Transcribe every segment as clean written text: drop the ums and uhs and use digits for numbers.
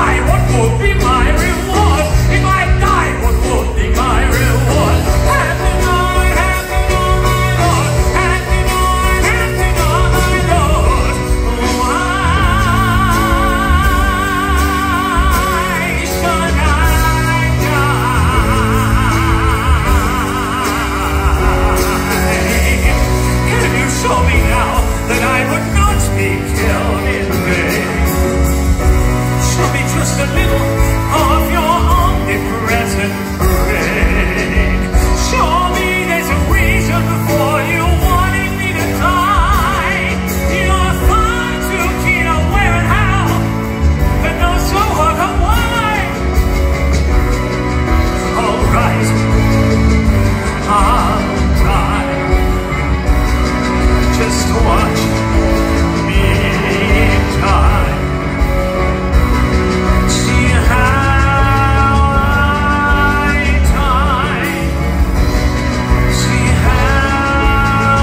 die, what would be my reward? If I die, what would be my reward? Happy Lord, my Lord. Happy Lord, my Lord. Why should I die? Can you show me now that I would not be killed in vain? Show me just a little of your omnipresent brain. Show me there's a reason for you wanting me to die. You're far too keen on where and how, but no so what or why. All right, I'll die. Just watch me die. See how I die. See how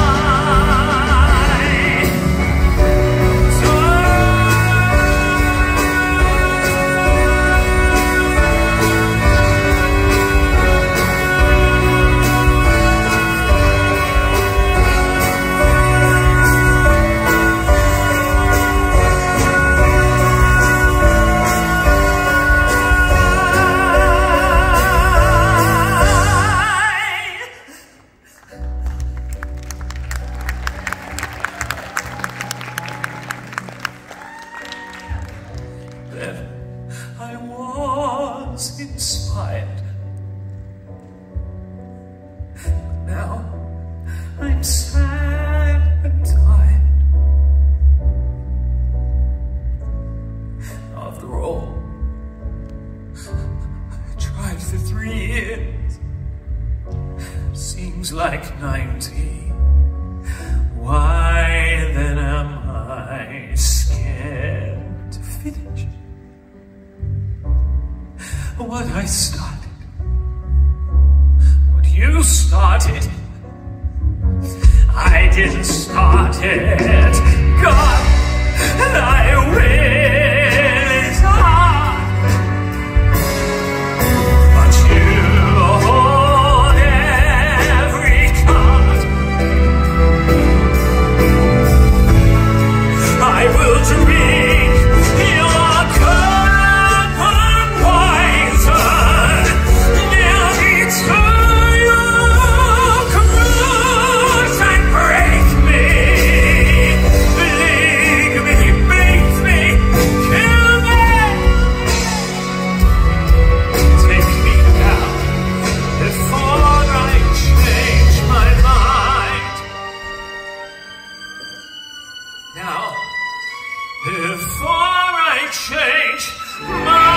Then I was inspired. Now I'm sad and tired. After all, I tried for 3 years. Seems like 90. Why then am I scared to finish what I started? What you started? I didn't start it. God, I will is hard. But you hold every card. I will drink your cup and poison. Near me to your cruise and break me. Bleed me, beat me, kill me. Take me now before I change my mind. Now, before I change my